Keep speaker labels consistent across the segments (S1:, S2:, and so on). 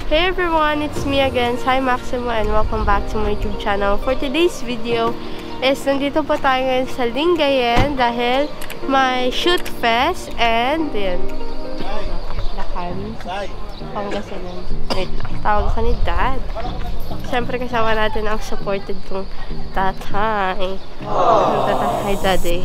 S1: Hey everyone, it's me again, Sai Maximo, and welcome back to my YouTube channel. For today's video is nandito po tayo ngayon sa Lingayen dahil may shoot fest and yun, Lakan, Pangasinan. Wait lang, tawag ka ni Dad. Siyempre kasama natin ang supported kong tatay. Hi Daddy.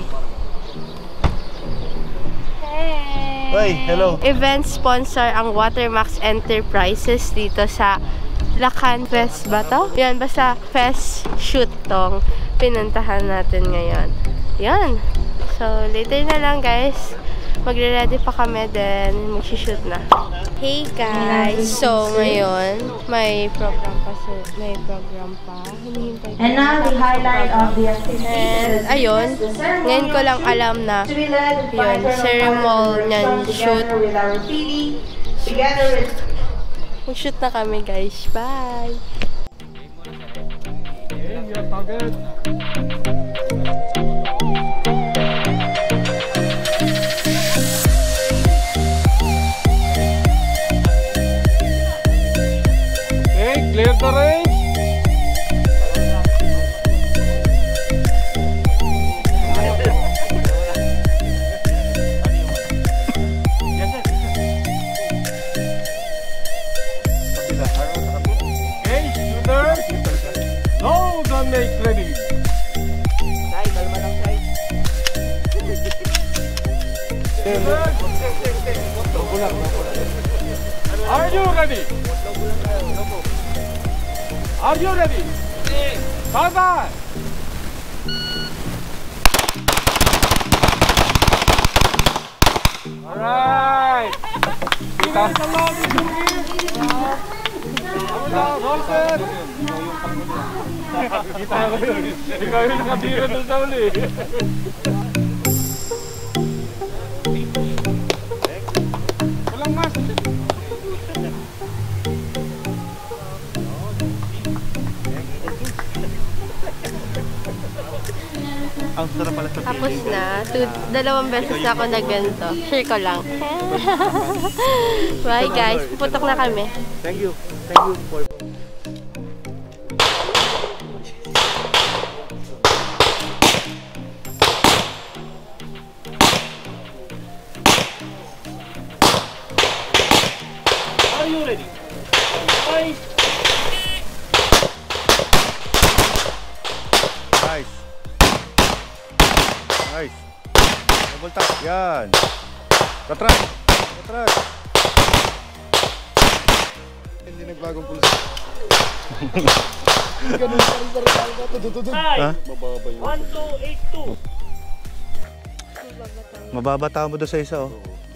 S2: Hey, hello.
S1: Event sponsor ang Watermax Enterprises dito sa Lakan Fest ba to? Yan, basta fest shoot tong pinuntahan natin ngayon. Yan. So, later na lang guys. Magre-ready pa kami then mag-shoot na. Hey guys! So, ngayon, may program pa.
S3: And now the highlight of the activity.
S1: And ayun, ngayon ko lang alam na yun, ceremonial shoot. Mag-shoot na kami guys. Bye!
S2: Clear the range. Okay, shooter. Load and make ready. Are you ready? Are you ready? Bye-bye! Alright! Kita sa lobby, kita ko yun. Ikaw yung nakatira doon sa uli. Walang mas. Ang sarap pala sa feeling.
S1: Tapos na. Dalawang beses na ako na ganito. Share ko lang. Bye guys. Puputok na kami.
S2: Thank you. Thank you for... Are you ready? Nice. Nice. Nice. Double tap. Yan. Katrak. Katrak. Hindi nagbagong pulis. Ganun pa rin sa rin. Ha? Mababa yun. 1282. Mababa tao mo doon sa isa, oh.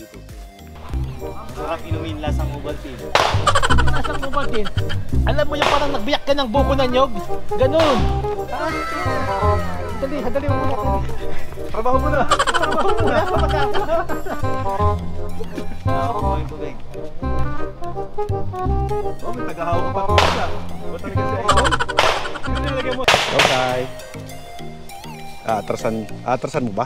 S4: Sarap inumin lasang Ovaltine. Lasang Ovaltine? Alam mo yung parang nagbiyak ka ng buko na nyog? Ganun! Dali, dali mo muna.
S2: Trabaho mo na!
S4: Trabaho mo na!
S2: Oh, may tagahawak pa ito siya. Ba't talaga siya ito? Okay. Atrasan mo ba?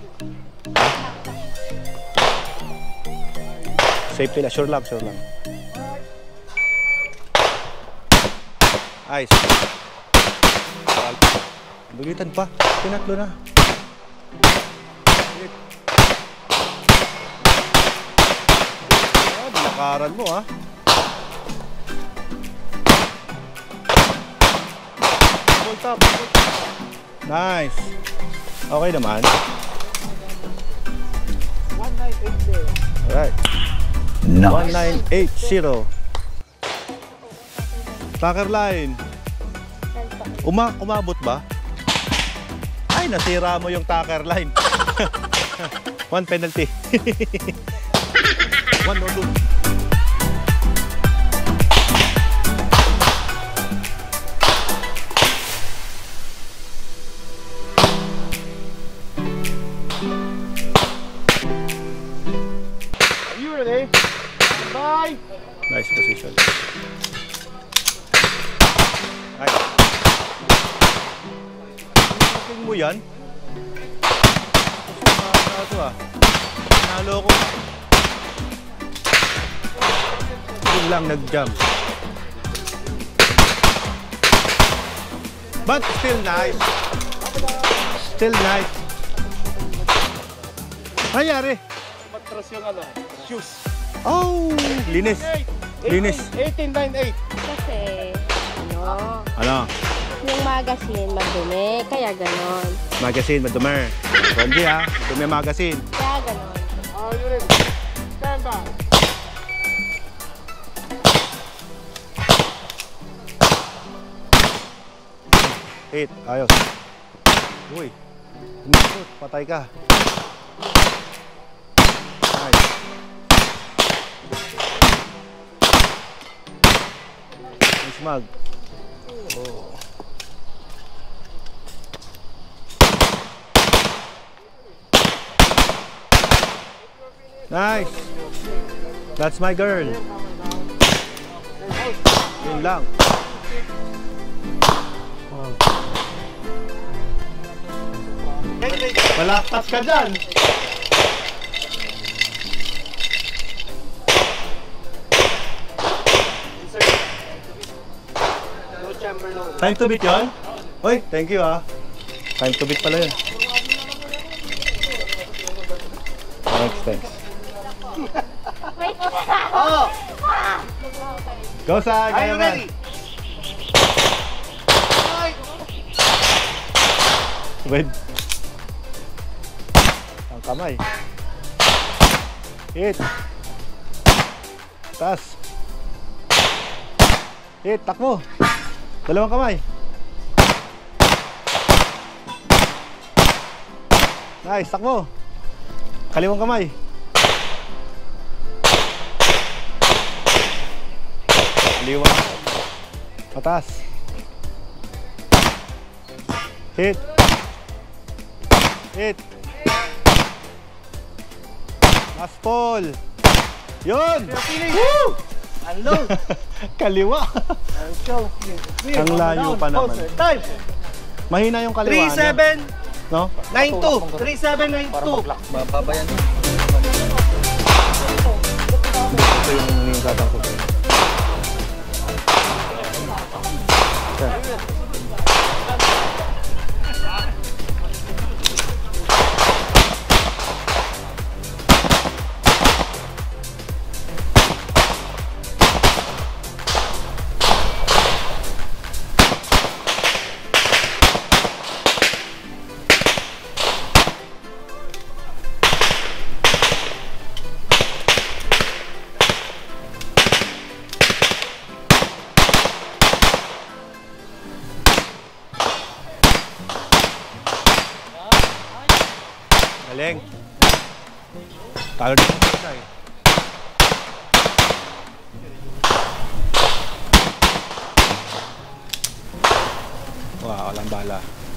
S2: Safety lang, sure lang. Ice. Bugitan pa, pinatlo na. Lakaran mo, ha? Full top. Nice. Okay naman. 1980. Alright. Nice. 1980. Tucker line. Umabot ba? Ay, nasira mo yung tucker line. One penalty. One or two. Are you ready? Bye. Nice position. Nice. Tingin mo yan? Ito ah. Nalo ko. Yun lang nag-jump. But still nice. Still nice. Nangyari?
S4: Matras yung ano, shoes.
S2: Oh, linis. Linis.
S4: 1898.
S1: Kasi,
S2: Ano?
S1: yung magazine madumi, kaya ganon.
S2: Magazine, madumi. Hindi ha, madumi magazine.
S1: Kaya ganon.
S4: Oh, yun rin. Stand by.
S2: Hit, ayos. Uy, umisot, patay ka. Nice. Nice mag. Oh. Nice. That's my girl. Yun lang. Malaktas ka dyan. Time to beat yun? Uy, thank you ah. Time to beat pala yun. Thanks.
S4: Oh!
S2: Go sa
S4: Are you ready?
S2: Wait. Ang kamay. Hit. Taas. Hit, takbo. Dalawang kamay. Nice, takbo. Kaliwang kamay. Kaliwang. Patas. Hit. Hit. Last ball. Yun! Woo!
S4: Hello!
S2: Kaliwa. Ang layo pa naman.
S4: Time!
S2: Mahina yung kaliwa.
S4: 3792.
S2: No?
S4: 3792.
S2: Mababayan din. Ito yung gatang ko. Galing. Talo din ang isa eh. Wow, walang bala.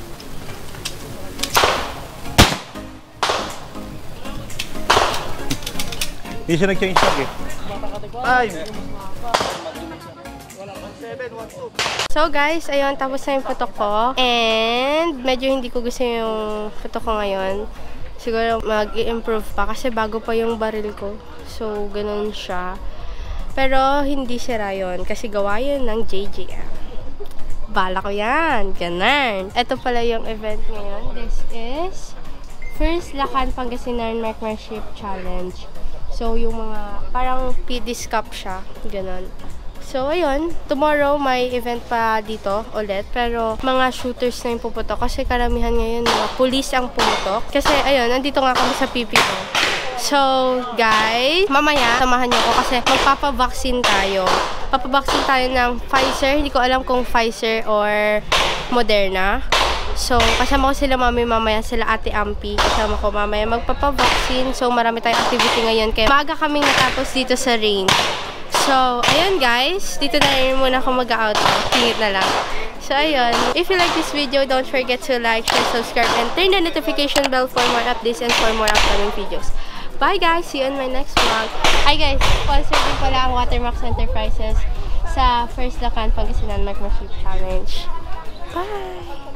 S2: Hindi siya nag-change tag eh.
S4: Time!
S1: So guys, ayun, tapos na yung putok ko. And medyo hindi ko gusto yung putok ko ngayon. Siguro mag-i-improve pa kasi bago pa yung baril ko. So, ganun siya. Pero hindi sira yun kasi gawa yun ng JJM. Bala ko yan. Ganun. Ito pala yung event ngayon. This is First Lakan Pangasinan Marksmanship Challenge. So, yung mga parang PD's Cup siya. Ganun. So, ayun. Tomorrow, may event pa dito ulit. Pero, mga shooters na yung puputok. Kasi karamihan ngayon, mga police ang pumutok. Kasi, ayun, nandito nga kami sa PPO. So, guys, mamaya, samahan niyo ko kasi magpapavaccine tayo. Papavaccine tayo ng Pfizer. Hindi ko alam kung Pfizer or Moderna. So, kasama ko sila mamaya sila Ate Ampi. Kasama ko mamaya magpapavaccine. So, marami tayong activity ngayon. Kaya, maaga kaming natapos dito sa range. So, ayun guys. Dito na rin muna ako mag-outro. Tingit na lang. So, ayun. If you like this video, don't forget to like, share, subscribe, and turn the notification bell for more updates and for more upcoming videos. Bye guys! See you on my next vlog. Hi guys! Sponsor din pala ang Watermarks Enterprises sa First Lakan Pangasinan Marksmanship Challenge. Bye!